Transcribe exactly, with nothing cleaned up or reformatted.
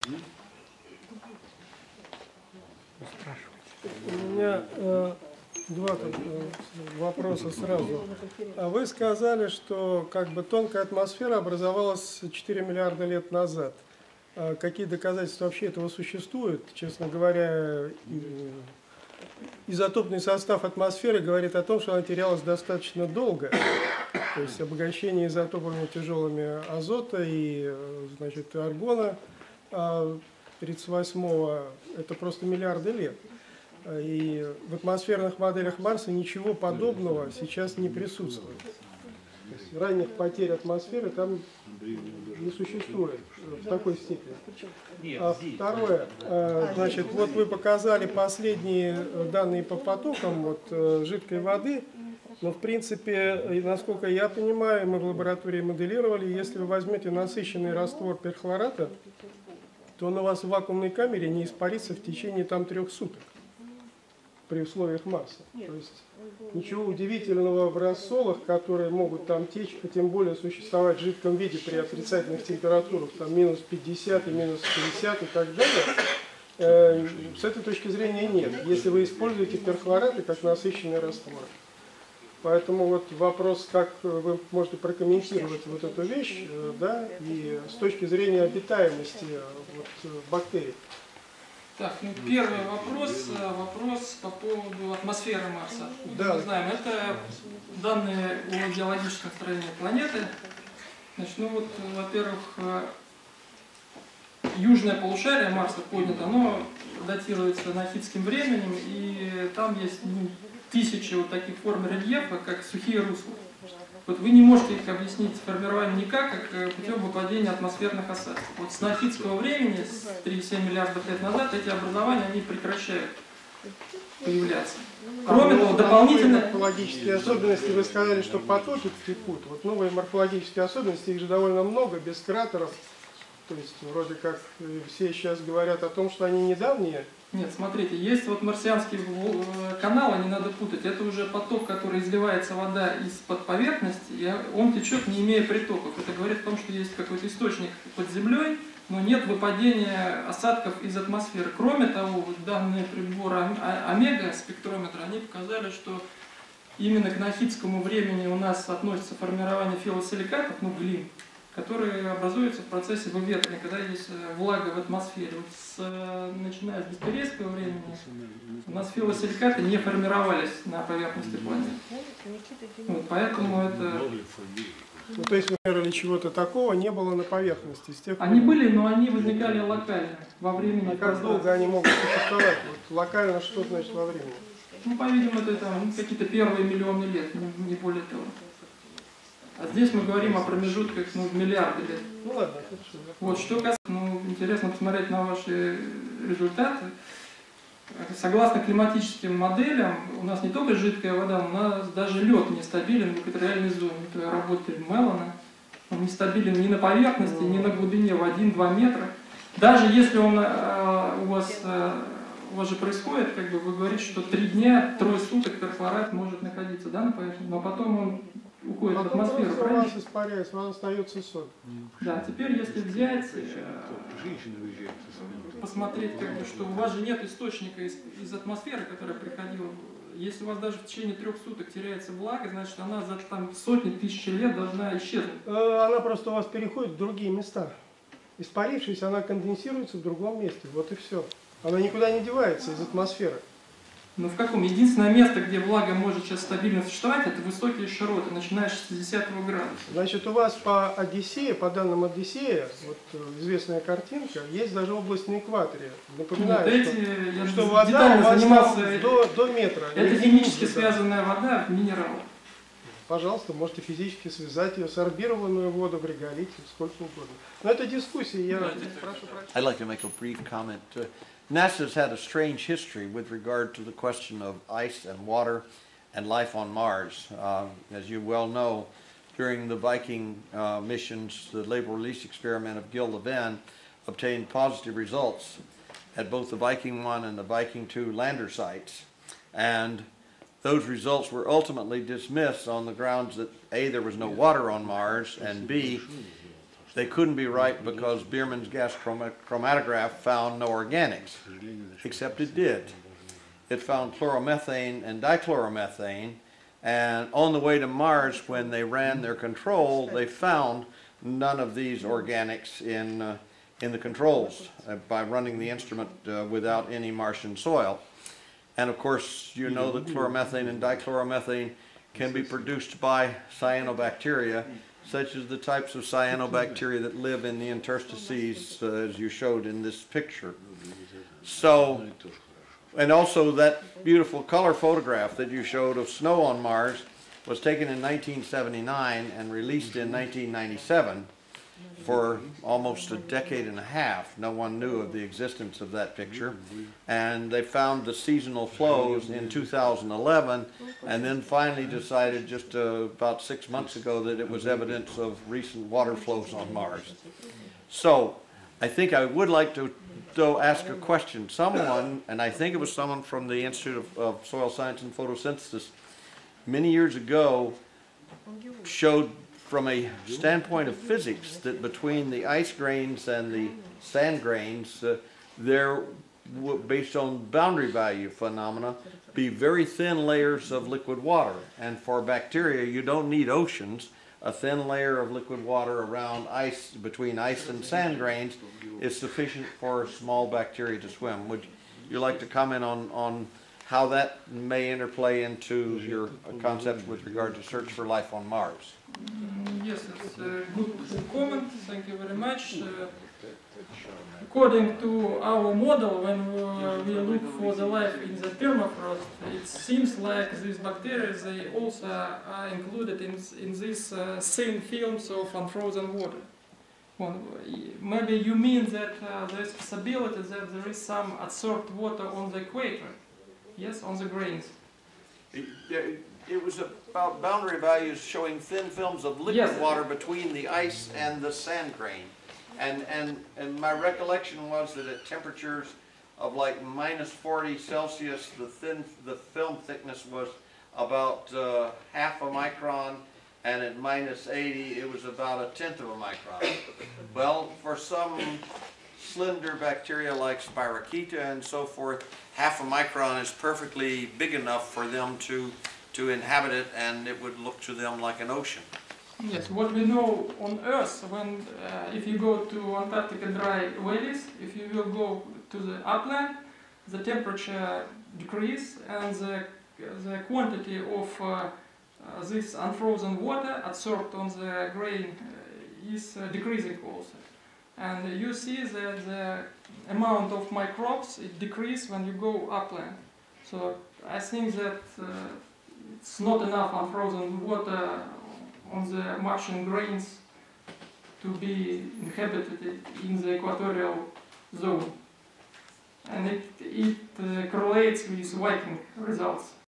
У меня э, два тут, э, вопроса сразу. Вы сказали, что как бы тонкая атмосфера образовалась четыре миллиарда лет назад. А какие доказательства вообще этого существуют? Честно говоря, изотопный состав атмосферы говорит о том, что она терялась достаточно долго. То есть обогащение изотопами тяжелыми азота и, значит, аргона тридцать восьмого это просто миллиарды лет. И в атмосферных моделях Марса ничего подобного сейчас не присутствует. То есть ранних потерь атмосферы там не существует в такой степени. А второе, значит, вот вы показали последние данные по потокам вот, жидкой воды, но в принципе, насколько я понимаю, мы в лаборатории моделировали, если вы возьмете насыщенный раствор перхлората, то он у вас в вакуумной камере не испарится в течение там трех суток при условиях Марса. То есть ничего удивительного в рассолах, которые могут там течь, а тем более существовать в жидком виде при отрицательных температурах, там минус пятьдесят и минус пятьдесят и так далее, э, с этой точки зрения нет, если вы используете перхлораты как насыщенный раствор. Поэтому вот вопрос, как вы можете прокомментировать вот эту вещь, э, да, и с точки зрения обитаемости вот, бактерий. Так, ну первый вопрос, вопрос по поводу атмосферы Марса. Да. Мы знаем, это данные о геологическом строении планеты. Значит, ну вот, во-первых, южное полушарие Марса поднято, оно датируется нахидским временем, и там есть ну, тысячи вот таких форм рельефа, как сухие русла. Вот вы не можете их объяснить формированием никак, как путем выпадения атмосферных осадков. Вот с нахидского времени, с трёх целых семи десятых миллиардов лет назад, эти образования они прекращают появляться. Кроме того, дополнительно... Морфологические особенности, вы сказали, что потоки текут. Вот новые морфологические особенности, их же довольно много, без кратеров. То есть, вроде как, все сейчас говорят о том, что они недавние. Нет, смотрите, есть вот марсианский канал, не надо путать, это уже поток, который изливается вода из-под поверхности, и он течет, не имея притоков. Это говорит о том, что есть какой-то источник под землей, но нет выпадения осадков из атмосферы. Кроме того, вот данные прибора Омега, спектрометра, они показали, что именно к нахидскому времени у нас относится формирование филосиликатов, ну глин, которые образуются в процессе выветривания, когда есть влага в атмосфере. Вот с, начиная с дисперийского времени у нас филосиликаты не формировались на поверхности планеты. Вот, поэтому это... Ну, то есть, например, чего-то такого не было на поверхности. С тех пор... Они были, но они возникали локально, во времени. А как долго они могут существовать? Вот локально что значит во времени? Ну, по-видимому, это там какие-то первые миллионы лет, не, не более того. А здесь мы говорим о промежутках ну, миллиарды лет. Ну ладно, хорошо. Вот, что касается, ну, интересно посмотреть на ваши результаты. Согласно климатическим моделям, у нас не только жидкая вода, у нас даже лед нестабилен в экваториальной зоне. Это работает Мелана. Он нестабилен ни на поверхности, ни на глубине в один-два метра. Даже если он э, у вас, э, у вас же происходит, как бы вы говорите, что три дня, трое суток перхлорат может находиться, да, на поверхности, но потом он уходит в атмосферу, правильно? У вас испаряется, у вас остается соль. Да, теперь если взять, э, посмотреть, как бы, что у вас же нет источника из, из атмосферы, которая приходила. Если у вас даже в течение трех суток теряется влага, значит она за там, сотни тысяч лет должна исчезнуть. Она просто у вас переходит в другие места. Испарившись, она конденсируется в другом месте. Вот и все. Она никуда не девается из атмосферы. Но в каком? Единственное место, где влага может сейчас стабильно существовать, это высокие широты, начиная с шестидесятого градуса. Значит, у вас по Одиссее, по данным Одиссея, вот известная картинка, есть даже область на экваторе. Напоминаю, Нет, что, эти, я что вода у вас занимался до, до метра. Это химически связанная вода в минералах. Пожалуйста, можете физически связать ее, сорбированную воду в реголите, сколько угодно. Но это дискуссия, я прошу прощения. I'd like to make a brief comment. Uh, NASA's had a strange history with regard to the question of ice and water and life on Mars. Uh, as you well know, during the Viking uh, missions, the label release experiment of Gil Levin obtained positive results at both the Viking one and the Viking two lander sites. And those results were ultimately dismissed on the grounds that A, there was no water on Mars, and B, they couldn't be right because Biermann's gas chroma- chromatograph found no organics, except it did. It found chloromethane and dichloromethane, and on the way to Mars, when they ran their control, they found none of these organics in, uh, in the controls uh, by running the instrument uh, without any Martian soil. And of course, you know that chloromethane and dichloromethane can be produced by cyanobacteria, such as the types of cyanobacteria that live in the interstices, uh, as you showed in this picture. So, and also that beautiful color photograph that you showed of snow on Mars was taken in nineteen seventy-nine and released in nineteen ninety-seven. For almost a decade and a half, no one knew of the existence of that picture. And they found the seasonal flows in two thousand eleven, and then finally decided just uh, about six months ago that it was evidence of recent water flows on Mars. So I think I would like to though ask a question. Someone, and I think it was someone from the Institute of, of Soil Science and Photosynthesis, many years ago showed from a standpoint of physics that between the ice grains and the sand grains, uh, there, w based on boundary value phenomena, be very thin layers of liquid water. And for bacteria, you don't need oceans. A thin layer of liquid water around ice, between ice and sand grains, is sufficient for small bacteria to swim. Would you like to comment on, on how that may interplay into your concepts with regard to search for life on Mars? Mm, Yes, it's a good comment. Thank you very much. Uh, according to our model, when uh, we look for the life in the permafrost, it seems like these bacteria, they also are included in, in these uh, thin films of unfrozen water. Well, maybe you mean that uh, there is possibility that there is some adsorbed water on the equator, yes, on the grains. It, it was about boundary values showing thin films of liquid Yes. water between the ice and the sand grain. And, and, and my recollection was that at temperatures of like minus forty Celsius, the thin, the film thickness was about uh, half a micron, and at minus eighty, it was about a tenth of a micron. Well, for some slender bacteria like Spirocheta and so forth, half a micron is perfectly big enough for them to, to inhabit it, and it would look to them like an ocean. Yes, what we know on Earth, when uh, if you go to Antarctica dry valleys, if you will go to the upland, the temperature decrease and the, the quantity of uh, uh, this unfrozen water adsorbed on the grain uh, is uh, decreasing also. And you see that the amount of microbes it decreases when you go upland. So I think that uh, it's not enough unfrozen water on the Martian grains to be inhabited in the equatorial zone. And it, it uh, correlates with Viking results.